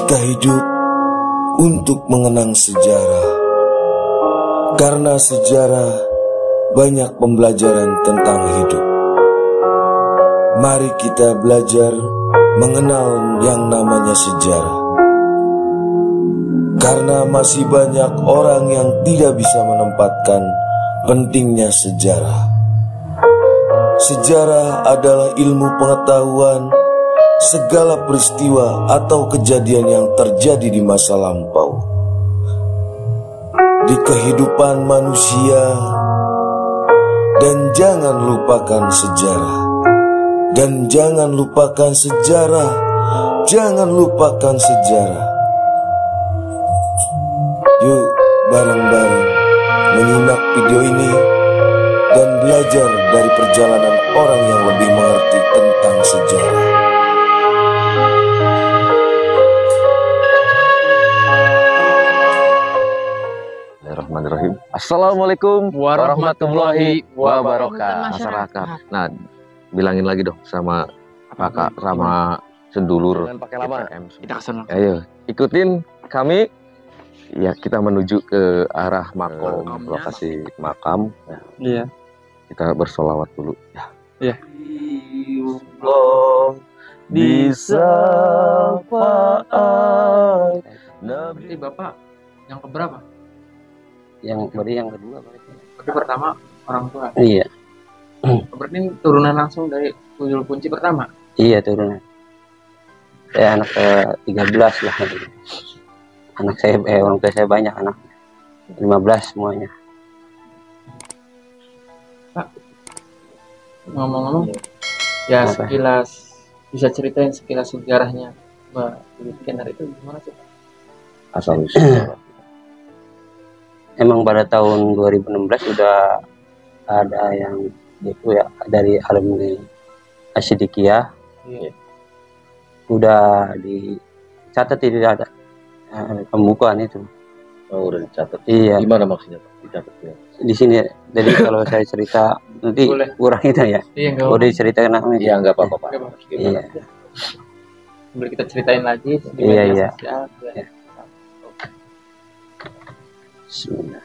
Kita hidup untuk mengenang sejarah, karena sejarah banyak pembelajaran tentang hidup. Mari kita belajar mengenal yang namanya sejarah, karena masih banyak orang yang tidak bisa menempatkan pentingnya sejarah. Sejarah adalah ilmu pengetahuan segala peristiwa atau kejadian yang terjadi di masa lampau, di kehidupan manusia. Dan jangan lupakan sejarah, dan jangan lupakan sejarah, jangan lupakan sejarah. Yuk bareng-bareng menyimak video ini dan belajar dari perjalanan orang yang lebih mengerti tentang sejarah. Bismillahirrahmanirrahim. Assalamualaikum warahmatullahi wabarakatuh. Masyarakat. Nah, bilangin lagi dong sama kakak sama sedulur. Jangan pakai lama. Kita kesana. Ayo, ikutin kami. Ya, kita menuju ke arah makom, lokasi makam. Iya. Kita bersolawat dulu. Ya. Iya. Di syafaat Nabi Bapak yang keberapa? Yang kedua berarti. Berarti pertama orang tua. Iya. Berarti turunan langsung dari tuyul kunci pertama. Iya, turunan. Saya anak ke-13 lah. Anak saya orang tua saya banyak anak. 15 semuanya. Pak, ngomong-ngomong, ya apa? sekilas bisa ceritain sekilas sejarahnya Mbak Wiwit Kennar itu gimana sih? asal usul. Emang pada tahun 2016 sudah ada yang itu ya dari alumni Asyidikiyah. Iya. Udah dicatat, tidak ada pembukaan itu. Oh, udah dicatat. Iya. Gimana maksudnya Pak? Dicatatnya? Di sini jadi kalau saya cerita nanti Boleh. kurang itu ya. Iya, enggak Udah diceritakan namanya. Iya, nggak apa-apa Pak. Nggak apa-apa. Iya. Boleh kita ceritain lagi di Iya, media iya. sosial. Iya. Bismillah.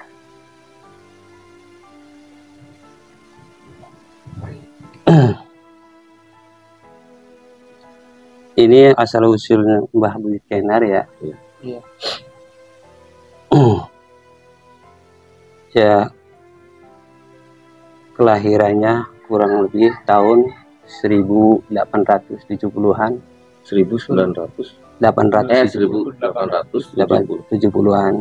Ini asal usul Mbah Wiwit Kennar ya. Iya. Ya, kelahirannya kurang lebih tahun 1870-an. 1900. 1870-an.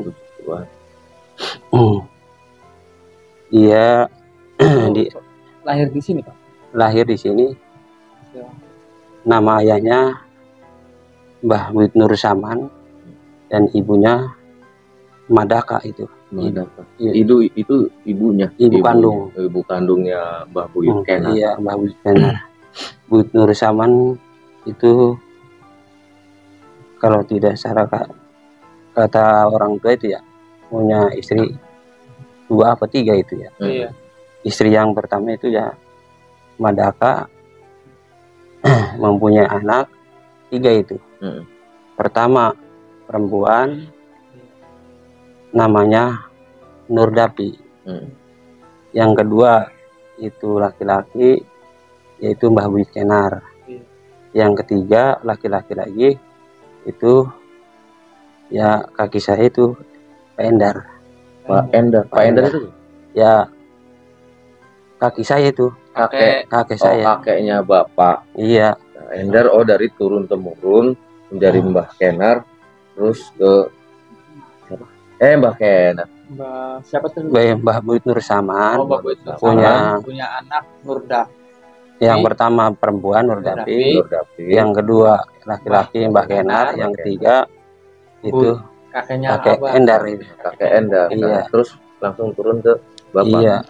Dia Lahir di sini, Pak. lahir di sini. Ya. Nama ayahnya Mbah Wiwit Nur Saman dan ibunya Madaka itu. Iya. Itu ibunya. Ibu kandung. Ibu kandungnya Mbah Wiwit Kennar. Iya, Mbah Wiwit Kennar. Wiwit Nur Saman itu kalau tidak salah kata orang tua itu ya punya istri 2 apa 3 itu ya. Iya. Istri yang pertama itu ya Madaka mempunyai anak 3 itu. Pertama perempuan namanya Nurdapi. Yang kedua itu laki-laki yaitu Mbah Wiwit Kennar. Yang ketiga laki-laki lagi itu ya kaki saya itu Pak Endar. Pak Endar. Pak Endar itu Ya kaki saya itu kakek saya. kakeknya Bapak. Iya. Endar dari turun temurun dari Mbah Kennar terus ke siapa? Mbah Kennar. Mbak siapa tuh? Mbah Wiwit Nur Saman. Oh, Mbak Wiwit Nur punya Saman punya anak Nurdapi. yang pertama perempuan Nurdapi, yang kedua laki-laki Mbah Kennar, yang ketiga itu kakeknya kakek Abah. Endar itu. Kakek Endar. Iya. Terus langsung turun ke Bapak. Iya.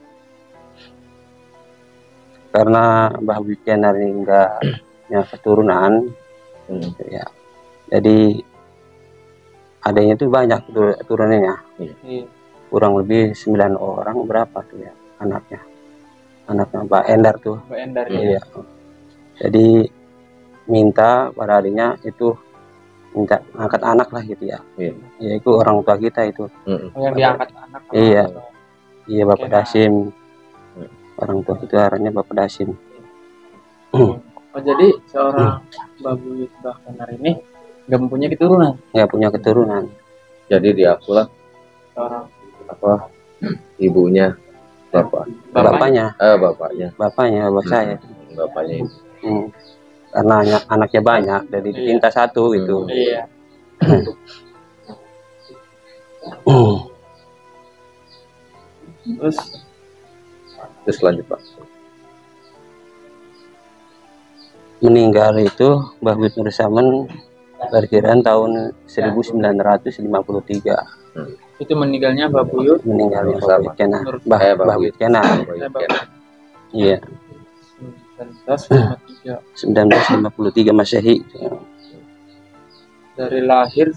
Karena Mbah Wiwit Kennar ini enggak punya keturunan, ya. Jadi adanya itu banyak turunannya. Iya. Kurang lebih 9 orang berapa tuh ya anaknya. Anaknya Mbak Endar tuh. Mbak Endar ya. Iya. Jadi minta pada adiknya itu minta angkat anak lah gitu ya. Iya. Ya itu orang tua kita itu. Yang diangkat anak. Iya. Iya Bapak Kenar. Dasim. Orang tua itu arahnya Bapak Dasim. Oh, jadi seorang Mbah Buyut Mbah Kenar ini nggak mempunyai keturunan. Nggak punya keturunan. Jadi diakulah Seorang apa ibunya Bapaknya. bapaknya Bapak saya. bapaknya itu. Karena anaknya banyak, dari diminta satu gitu. iya. Terus lanjut Pak. Meninggal itu Mbah Buyut Nur Saman perkiraan tahun 1953. Itu meninggalnya Mbah Buyut. Meninggalnya Mbah Buyut Kenar. Mbah Mbah Buyut Kenar. Iya. 1953 Masehi. Dari lahir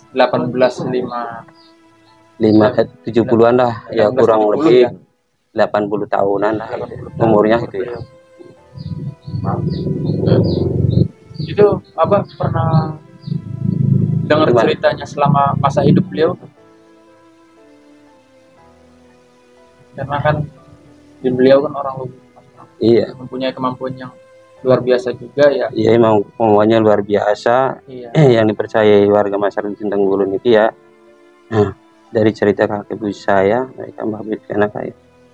70-an lah, ya kurang lebih 80 tahunan lah umurnya gitu ya. Itu apa pernah dengar ceritanya selama masa hidup beliau? Karena kan di beliau kan orang Iya. mempunyai kemampuan yang luar biasa juga ya. Iya emang semuanya luar biasa. Iya. Yang dipercayai warga masyarakat Sintang Gulun itu ya. Dari cerita kakek buyut saya, mereka Mbah Buyut Kenar kayak.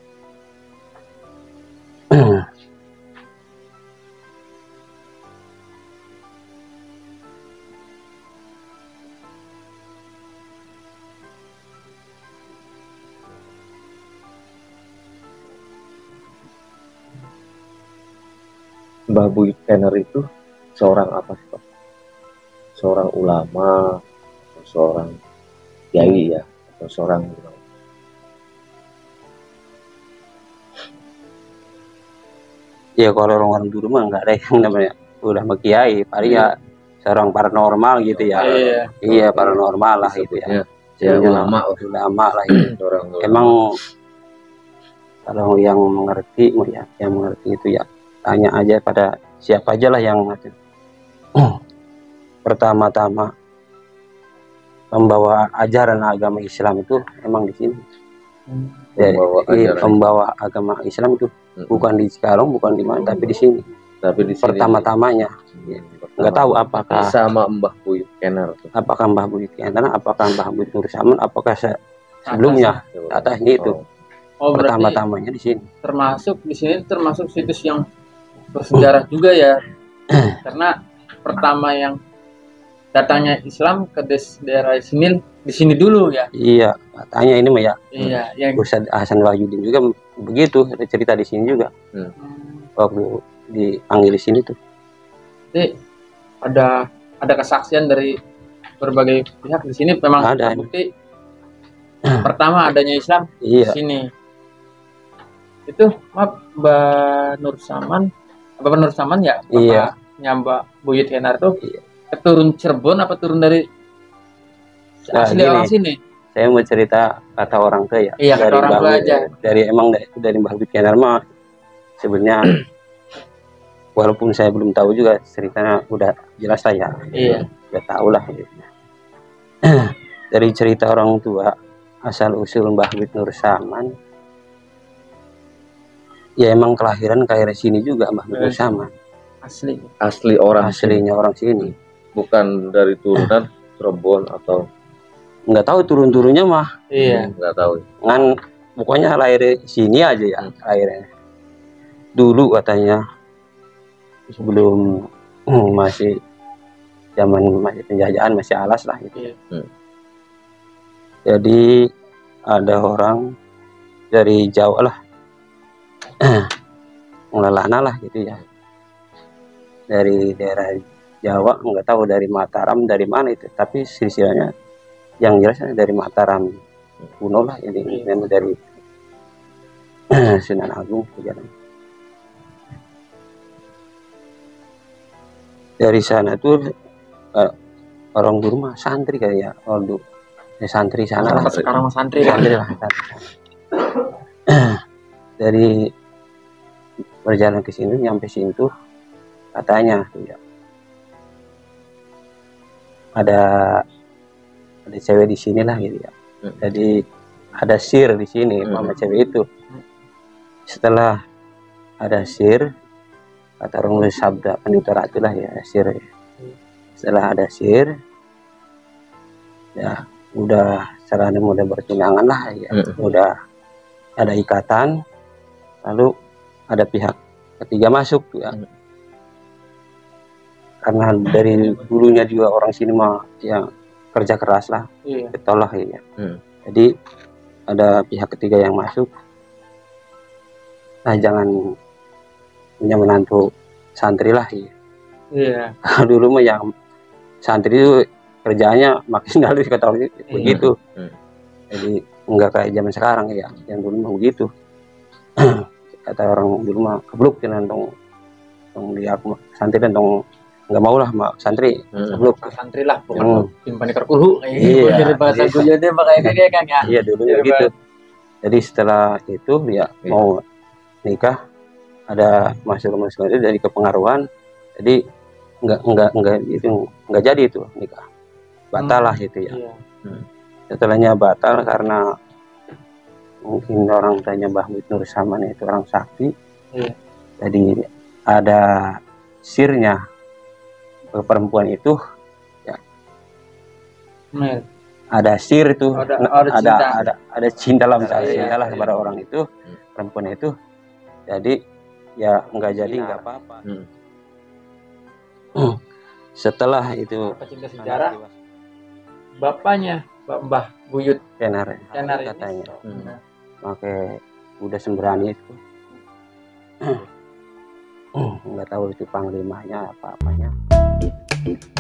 Mbah Buyut Kenar itu seorang apa sih Pak? Seorang ulama, atau seorang kiai ya, atau seorang Ya kalau orang dulu mah nggak ada yang namanya ulama kiai, paling ya seorang paranormal gitu ya. Iya paranormal lah itu ya. Ya ulama lah itu. Emang kalau yang mengerti ya, yang mengerti itu ya tanya aja pada siapa aja lah yang pertama-tama membawa ajaran agama Islam itu emang di sini. Membawa agama Islam itu bukan di Cikalong, bukan di mana, tapi di sini. Tapi di sini pertama-tamanya. Nggak tahu apakah sama Mbah Buyut Kenar. Apakah Mbah Buyut Kenar, apakah Mbah Buyut Nur Saman, apakah sebelumnya atasnya itu. Pertama-tamanya di sini. Termasuk di sini termasuk situs yang bersejarah juga ya. Karena pertama yang datangnya Islam ke daerah sini di sini dulu ya. Iya, katanya ini mah ya. Iya, yang Ustadz Hasan Wahyudin juga begitu, ada cerita di sini juga. Waktu dipanggil di sini tuh. Jadi ada kesaksian dari berbagai pihak di sini memang ada. Bukti pertama adanya Islam di sini. Itu Mbak Nur Saman, Bapak Nur Saman ya? Iya. Mbak Buyut Kenar tuh keturun Cirebon apa turun dari asli orang sini? Saya mau cerita kata orang tua ya. Iya, kata orang tua aja. Dari Mbah Buyut Kenar mah sebenarnya walaupun saya belum tahu juga ceritanya udah jelas lah ya. Iya. Udah tahu lah. Dari cerita orang tua asal usul Mbah Buyut Nur Saman. Ya emang kelahiran kayak sini juga Mbah Buyut Nur Saman. Asli orang aslinya orang sini. Bukan dari turunan Cirebon atau nggak tahu turun-turunnya mah. Iya. Nggak tahu. Kan pokoknya lahir sini aja ya lahirnya. Dulu katanya sebelum masih zaman masih penjajahan masih alas lah gitu. Jadi ada orang dari Jawa lah ngelelana lah gitu ya, dari daerah Jawa, nggak tahu dari Mataram dari mana itu, tapi silsilahnya yang jelasnya dari Mataram kuno lah, ini memang dari Sunan Agung jalan. Dari sana tuh orang dulu mah santri kayak dulu santri sana lah. Sekarang santri lah. Dari berjalan ke sini nyampe sini tuh katanya tuh ya ada cewek di sini lah gitu ya. Jadi ada sir di sini sama cewek itu. Setelah ada sir, kata orang sabda penutur itulah ya sir. Setelah ada sir, ya udah caranya udah bertunangan lah ya, udah ada ikatan, lalu ada pihak ketiga masuk ya. Karena dari dulunya juga orang sini mah yang kerja keras lah, ketolak ya. Jadi ada pihak ketiga yang masuk. Nah jangan punya menantu santri lah ya. Kalau dulu mah yang santri itu kerjanya maksimal di Katolik begitu. Jadi enggak kayak zaman sekarang ya, yang dulu mah begitu. Kata orang dulu mah kebluk dengan tong dia santri dan tong nggak mau lah mak santri kebluk santri lah bukan timpan ikan kulu kayak bahasa gue dia kayak kan ya. Iya dulunya gitu. Jadi setelah itu dia mau nikah, ada masuk itu dari kepengaruhan, jadi nggak jadi itu nikah, batal lah itu ya. Setelahnya batal karena mungkin orang tanya Mbah Nur Saman itu orang sakti, jadi ada sirnya ke perempuan itu ya. Ada sir itu, ada cinta lah cinta lah kepada orang itu, perempuan itu. Jadi ya nggak jadi nggak apa-apa. Setelah itu cinta sejarah bapaknya Mbah Buyut Kenar katanya pakai udah sembrani itu nggak tahu itu panglimanya apa-apanya.